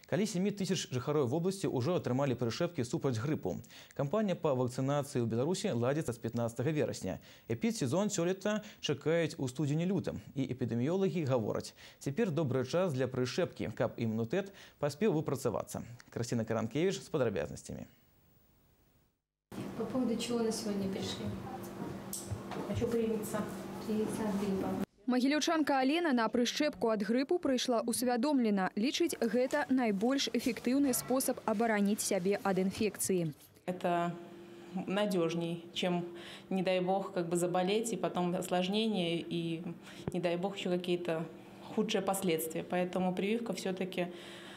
Калі 7 тысяч жыхароў вобласці ўжо атрымалі прышэпкі супраць грыпу. Кампанія па вакцынацыі ў Беларусі ладзіцца з 15 верасня. Эпідсезон сёлета чакаюць у студзені-лютым. І эпідэміёлагі гавораць, цяпер добры час для прышэпкі, каб імунітэт паспеў выпрацавацца. Красціна Каранкевич с подробностями. По поводу чего на сегодня пришли? Хочу привиться. Привиться от гриппа. Магілёўчанка Алена на прышчэпку ад грыпу прыйшла усвядомлена. Лічыць, гэта найбольш эффектыўны спосаб абараніць сябе ад інфекцыі. Это надежней, чем, не дай бог, заболеть и потом осложнения и, не дай бог, еще какие-то худшие последствия. Поэтому прививка все-таки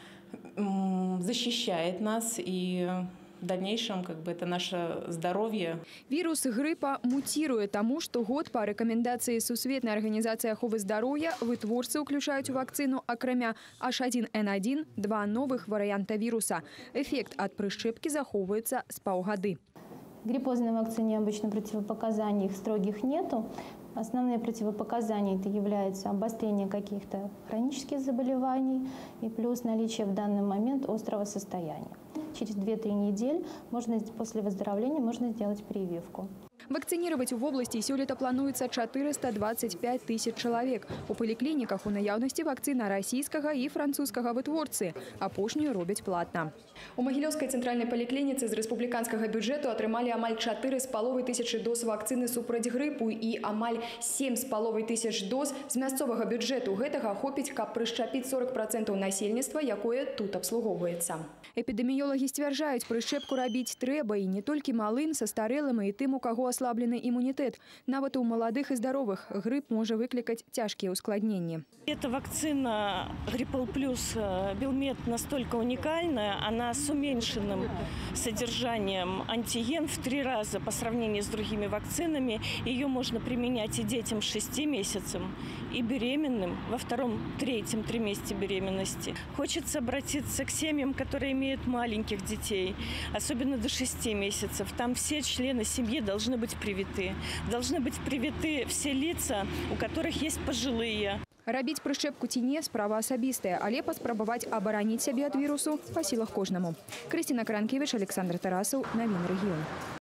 защищает нас и в дальнейшем это наше здоровье. Вирус гриппа мутирует, тому что год по рекомендации Сусветной организации аховы здоровья вытворцы включают в вакцину акрамя H1N1 два новых варианта вируса. Эффект от прышчэпки захоўваецца з паўгады. Гриппозной вакцине обычно противопоказаний строгих нету. Основные противопоказания это являются обострение каких-то хронических заболеваний и плюс наличие в данный момент острого состояния. Через 2-3 недели после выздоровления можно сделать прививку. Вакцинировать в области сёлета плануецца 425 тысяч человек. У поликлиниках у наяўнасці вакцина российского и французского вытворцы. Апошнюю робяць платна. У Магілёўскай центральной поликлиницы з рэспубліканскага бюджэту атрымалі амаль 4,5 тысячи доз вакцины супраць грыпу и амаль 7,5 тысяч доз з мясцовага бюджэту. Гэтага хопіць, каб прышчапіць 40% насельніцтва, якое тут абслугоўваецца. Эпідэміёлагі сцвярджаюць, прышчэпку рабіць трэба і не толькі малым, састарэлым і тым, у каго ослабленный иммунитет. Нават у молодых и здоровых грипп может выкликать тяжкие ускладнения. Эта вакцина Гриппол Плюс Белмед настолько уникальная, она с уменьшенным содержанием антиген в 3 раза по сравнению с другими вакцинами. Ее можно применять и детям 6 месяцев, и беременным во 2-3 триместре беременности. Хочется обратиться к семьям, которые имеют маленьких детей, особенно до 6 месяцев. Там все члены семьи должны быть привиты. Должны быть привиты все лица, у которых есть пожилые. Рабіць прышчэпку ці не справа асабістая, але паспрабаваць абараніць сябе ад вірусу па сілах кожнаму. Крысціна Каранкевич, Александр Тарасаў, Навіны рэгіёну.